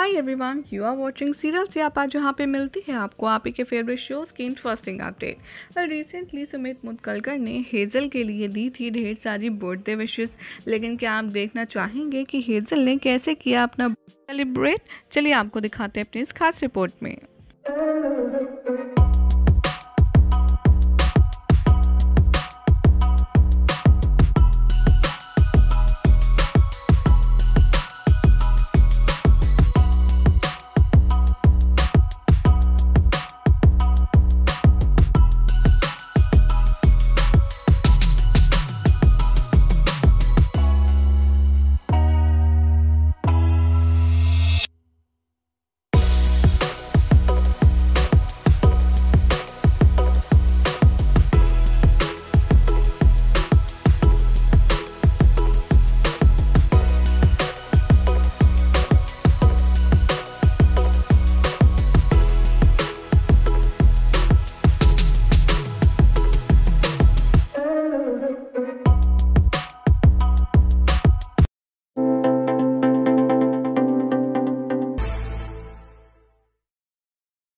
Hi everyone, you are watching serial Siyapa, जहाँ पे मिलती है आपको आप ही के फेवरेट शोज़ की interesting update. Recently Sumit Mudgalkar ने हेज़ल के लिए दी थी ढेर सारी बर्थडे विशेस, लेकिन क्या आप देखना चाहेंगे कि हेज़ल ने कैसे किया अपना सेलिब्रेट? चलिए आपको दिखाते हैं अपनी इस खास रिपोर्ट में।